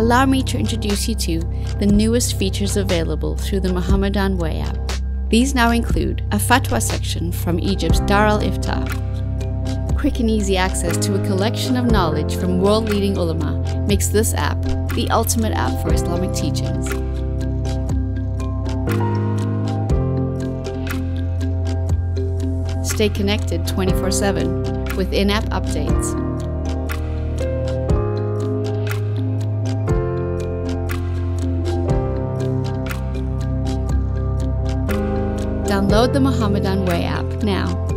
allow me to introduce you to the newest features available through the Muhammadan Way app. These now include a fatwa section from Egypt's Dar al-Iftah, quick and easy access to a collection of knowledge from world-leading ulama makes this app the ultimate app for Islamic teachings. Stay connected 24/7 with in-app updates. Download the Muhammadan Way app now.